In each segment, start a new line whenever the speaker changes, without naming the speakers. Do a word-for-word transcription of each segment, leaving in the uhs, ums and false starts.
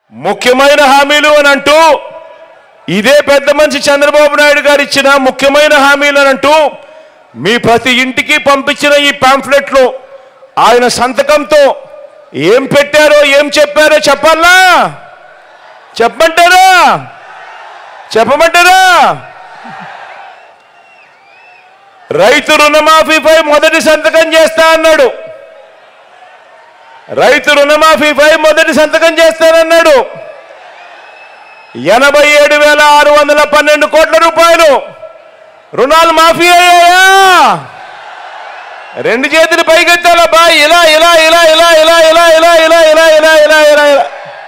ముఖ్యమైన హామీలు అని అంటూ ఇదే పెద్ద మనిషి చంద్రబాబు నాయుడు గారు ఇచ్చిన ముఖ్యమైన హామీలు అని అంటూ మీ ప్రతి ఇంటికి పంపించిన ఈ పాంఫ్లెట్లో ఆయన సంతకంతో ఏం పెట్టారో ఏం చెప్పారో చెప్పాలా? చెప్పమంటారా? చెప్పమంటారా? రైతు రుణమాఫీపై మొదటి సంతకం చేస్తా అన్నాడు. రైతు రుణమాఫీపై మొదటి సంతకం చేస్తానన్నాడు. ఎనభై ఏడు వేల ఆరు వందల పన్నెండు కోట్ల రూపాయలు రుణాలు మాఫీ అయ్యాయా? రెండు చేతులు పైకెత్తాల బా ఇలా ఇలా ఇలా ఇలా ఇలా ఇలా ఇలా ఇలా ఇలా ఇలా ఇలా ఇలా ఇలా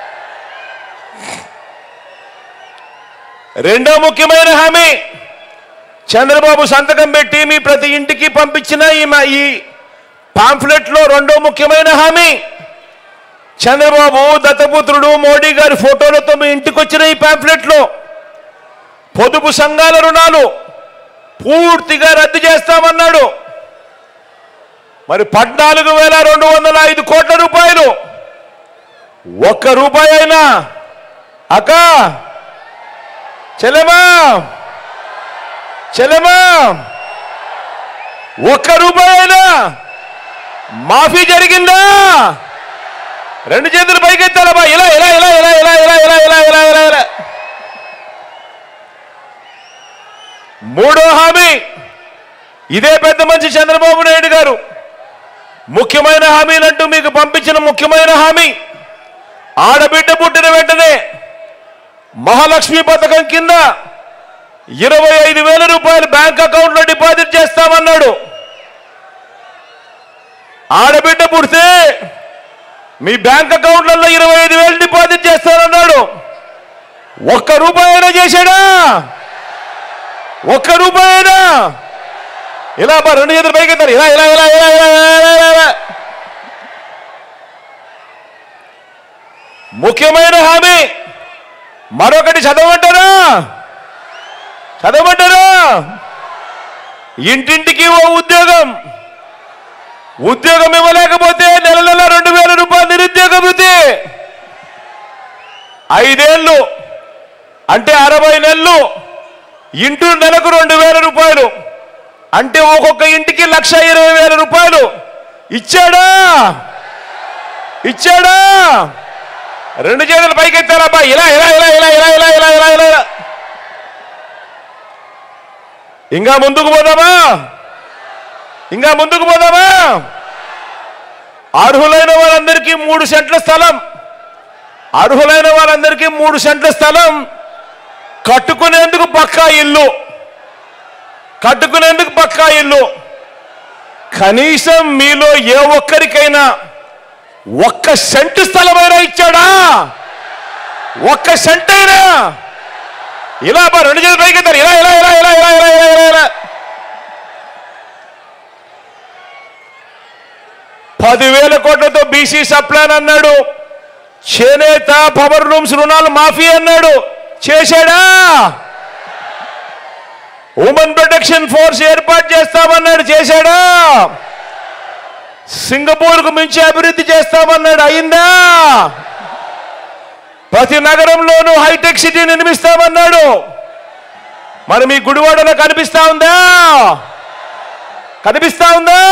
రెండో ముఖ్యమైన హామీ చంద్రబాబు సంతకం పెట్టి మీ ప్రతి ఇంటికి పంపించిన ఈ పాంఫ్లెట్లో రెండో ముఖ్యమైన హామీ చంద్రబాబు దత్తపుత్రుడు మోడీ గారి ఫోటోలతో మీ ఇంటికి వచ్చిన ఈ పాంఫ్లెట్లో పొదుపు సంఘాల రుణాలు పూర్తిగా రద్దు చేస్తామన్నాడు. మరి పద్నాలుగు వేల రెండు వందల ఐదు కోట్ల రూపాయలు ఒక్క రూపాయి అయినా అక్క చెల్లెమా చెల్లెమా ఒక్క రూపాయి అయినా మాఫీ జరిగిందా? రెండు చేతులు పైకెత్తాలబ్బా ఇలా ఇలా ఇలా ఇలా ఇలా ఇలా ఇలా ఇలా ఇలా ఇలా ఇలా మూడో హామీ ఇదే పెద్ద మంచి చంద్రబాబు నాయుడు గారు ముఖ్యమైన హామీలంటూ మీకు పంపించిన ముఖ్యమైన హామీ ఆడబిడ్డ పుట్టిన వెంటనే మహాలక్ష్మి పథకం కింద ఇరవై ఐదు వేల రూపాయలు బ్యాంక్ అకౌంట్లో డిపాజిట్ చేస్తామన్నాడు. ఆడబిడ్డ పుడితే మీ బ్యాంక్ అకౌంట్లలో ఇరవై ఐదు వేలు డిపాజిట్ చేస్తానన్నాడు. ఒక్క రూపాయి అయినా చేశాడా? ఒక్క రూపాయి అయినా ఇలా రెండు చేతులు పైకెత్తారు ఇలా ఇలా ఇలా ఇలా ఇలా ఇలా ముఖ్యమైన హామీ మరొకటి చదవమంటారా? చదవమంటారా? ఇంటింటికి ఓ ఉద్యోగం. ఉద్యోగం ఇవ్వలేకపోతే నెల నెల రెండు వేల రూపాయలు నిరుద్యోగ వృత్తి. ఐదేళ్లు అంటే అరవై నెలలు ఇంటూ నెలకు రెండు వేల రూపాయలు అంటే ఒక్కొక్క ఇంటికి లక్ష ఇరవై వేల రూపాయలు ఇచ్చాడా? ఇచ్చాడా? రెండు చేతులు పైకెత్తారబ్బా ఇలా ఇలా ఇలా ఇలా ఇలా ఇలా ఇలా ఇలా ఇలా ఇంకా ముందుకు పోదామా? ఇంకా ముందుకు పోదామా? అర్హులైన వారందరికీ మూడు సెంట్ల స్థలం అర్హులైన వారందరికీ మూడు సెంట్ల స్థలం కట్టుకునేందుకు పక్కా ఇల్లు కట్టుకునేందుకు పక్కా ఇల్లు కనీసం మీలో ఏ ఒక్కరికైనా ఒక్క సెంటు స్థలమైనా ఇచ్చాడా? ఒక్క సెంట్ అయినా ఇలా రెండు చేతులు పైకెత్తారు ఇలా ఇలా ఇలా ఇలా ఇలా ఇలా ఇలా ఇలా పదివేల కోట్లతో బీసీ సప్లాన్ అన్నాడు. చేనేత పవర్ రూమ్స్ రుణాలు మాఫీ అన్నాడు. చేశాడా? ఉమెన్ ప్రొటెక్షన్ ఫోర్స్ ఏర్పాటు చేస్తామన్నాడు. చేశాడా? సింగపూర్కు మించి అభివృద్ధి చేస్తామన్నాడు. అయిందా? ప్రతి నగరంలోనూ హైటెక్ సిటీ నిర్మిస్తామన్నాడు. మరి మీ గుడివాడలో కనిపిస్తా ఉందా? కనిపిస్తా ఉందా?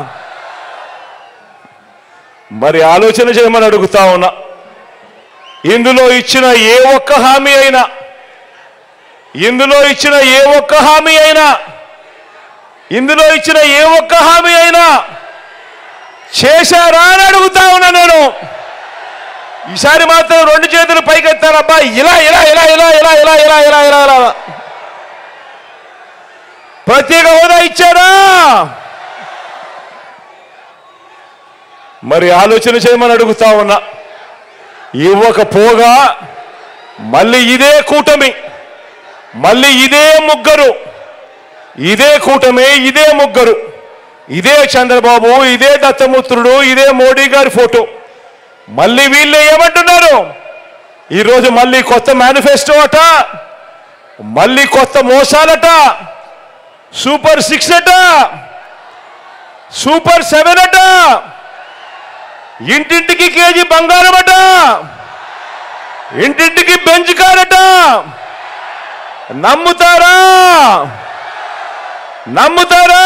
మరి ఆలోచన చేయమని అడుగుతా ఉన్నా. ఇందులో ఇచ్చిన ఏ ఒక్క హామీ అయినా ఇందులో ఇచ్చిన ఏ ఒక్క హామీ అయినా ఇందులో ఇచ్చిన ఏ ఒక్క హామీ అయినా చేశారా అని అడుగుతా ఉన్నా నేను. ఈసారి మాత్రం రెండు చేతులు పైకెత్తారబ్బా ఇలా ఇలా ఇలా ఇలా ఇలా ఇలా ఇలా ఇలా ఇలా ఇలా ప్రత్యేక హోదా ఇచ్చారా? మరి ఆలోచన చేయమని అడుగుతా ఉన్నా. ఇవ్వకపోగా మళ్ళీ ఇదే కూటమి మళ్ళీ ఇదే ముగ్గురు ఇదే కూటమి ఇదే ముగ్గురు ఇదే చంద్రబాబు ఇదే దత్తపుత్రుడు ఇదే మోడీ గారి ఫోటో మళ్ళీ వీళ్ళు ఏమంటున్నారు? ఈరోజు మళ్ళీ కొత్త మేనిఫెస్టో అట, మళ్ళీ కొత్త మోసాలట, సూపర్ సిక్స్ అట, సూపర్ సెవెన్ అట, ఇంటింటికి కేజీ బంగారం అట, ఇంటింటికి బెంచ్ కారట. నమ్ముతారా? నమ్ముతారా?